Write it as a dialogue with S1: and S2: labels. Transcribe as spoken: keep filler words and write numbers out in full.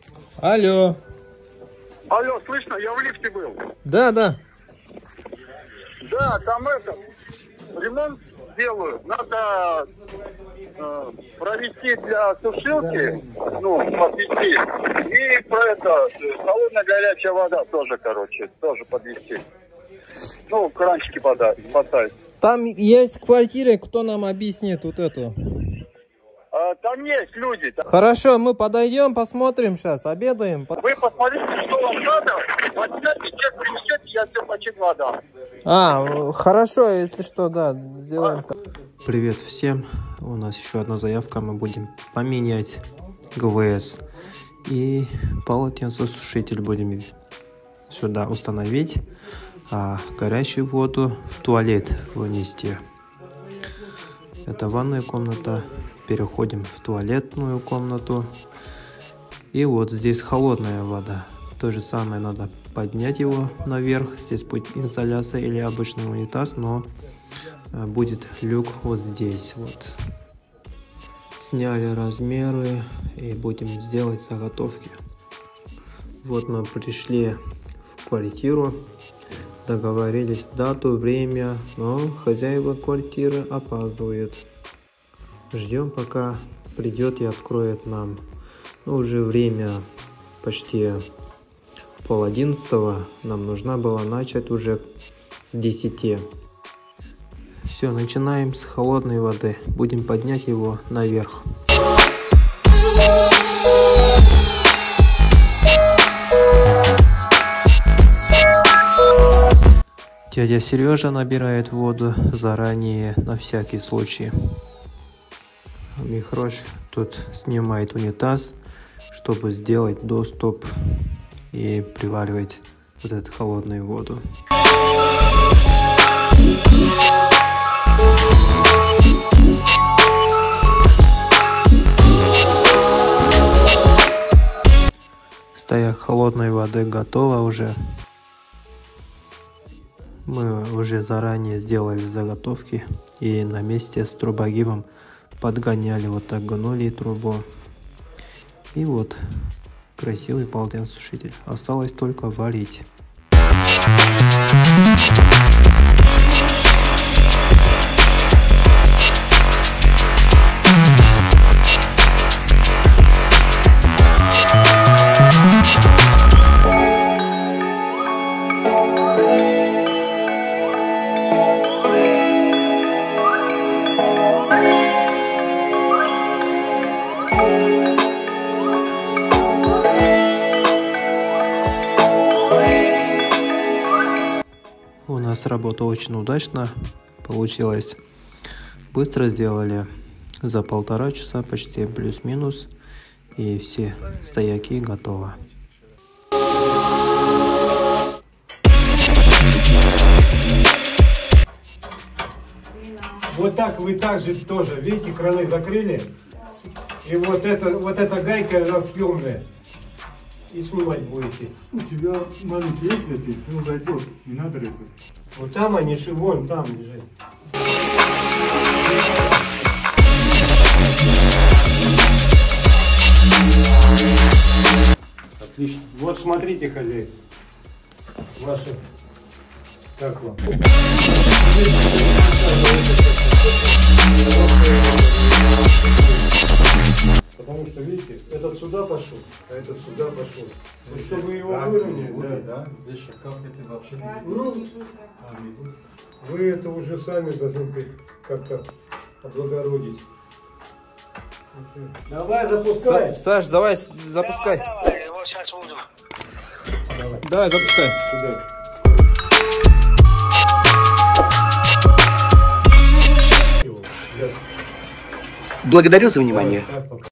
S1: Алло.
S2: Алло, слышно? Я в лифте был.
S1: Да, да.
S2: Да, там это, ремонт делаю. Надо э, провести для сушилки, ну, подвести. И про это, холодная горячая вода тоже, короче, тоже подвести. Ну, кранчики подать, поставить.
S1: Там есть квартиры, кто нам объяснит вот эту?
S2: А, там есть люди. Там...
S1: Хорошо, мы подойдем, посмотрим сейчас, обедаем.
S2: Вы посмотрите, что вам надо, возьмете, чек принесете, я все по чек вода.
S1: А, хорошо, если что, да, сделаем так.
S3: Привет всем, у нас еще одна заявка, мы будем поменять ГВС и полотенцесушитель будем сюда установить, а горячую воду в туалет вынести. Это ванная комната, переходим в туалетную комнату, и вот здесь холодная вода. То же самое, надо поднять его наверх, здесь будет инсталляция или обычный унитаз, но будет люк вот здесь вот. Сняли размеры и будем сделать заготовки. Вот мы пришли в квартиру, договорились дату, время, но хозяева квартиры опаздывают. Ждем, пока придет и откроет нам. Ну, уже время почти пол одиннадцатого, нам нужна была начать уже с десяти. Все, начинаем с холодной воды, будем поднять его наверх. Дядя Сережа набирает воду заранее на всякий случай. Михрош тут снимает унитаз, чтобы сделать доступ и приваривать вот эту холодную воду. Стояк холодной воды готова уже. Мы уже заранее сделали заготовки и на месте с трубогибом подгоняли, вот так гнули трубу. И вот красивый полотенцесушитель. Осталось только варить. У нас работа очень удачно получилась. Быстро сделали, за полтора часа почти плюс-минус, и все стояки готовы.
S4: Вот так вы также тоже, видите, краны закрыли, и вот это, вот эта гайка, она съемная, и снимать будете.
S5: У тебя маленький есть эти, ну зайдет, не надо резать.
S4: Вот там они, вон там лежат. Отлично. Вот смотрите, хозяин, ваши, как вам? Потому что, видите, этот сюда пошел, а этот сюда пошел. Вот чтобы его выровнять, да.
S5: Да, здесь шкафы вообще не
S4: Ну, вы это уже сами должны как-то облагородить. Давай, запускай.
S1: Саш, давай, запускай.
S2: Давай, давай, вот сейчас будем.
S4: Давай.
S1: Давай, запускай.
S4: Сюда.
S6: Благодарю за внимание.